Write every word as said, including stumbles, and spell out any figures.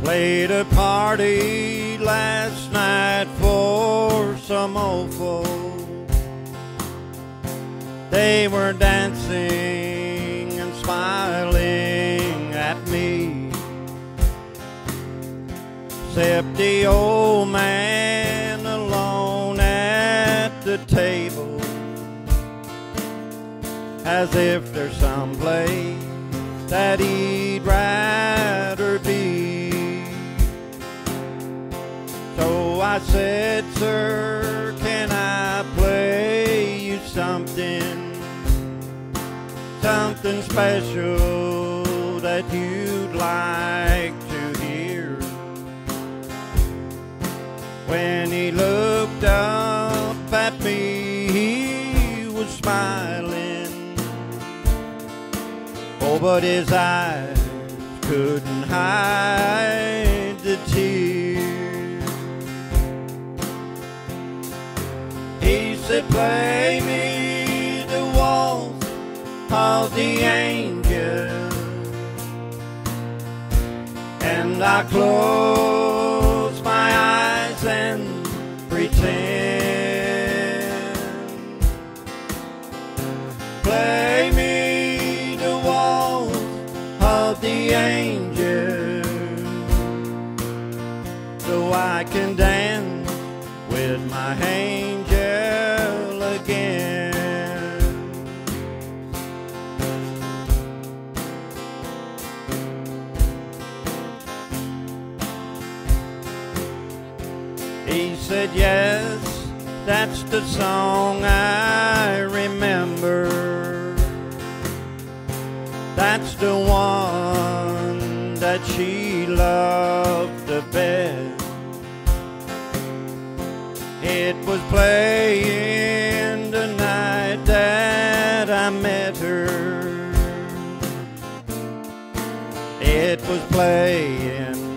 Played a party last night for some old folks. They were dancing and smiling at me, except the old man alone at the table, as if there's some place that he'd rather be. So I said, sir, can I play you something, something special that you'd like to hear? When he looked up at me, he was smiling, oh, but his eyes couldn't hide the tears. He said, play me the waltz of the angels, and I close my eyes and pretend. Play me the waltz of the angels, so I can dance with my angel again. He said, yes, that's the song I remember. That's the one that she loved the best. It was playing the night that I met her. It was playing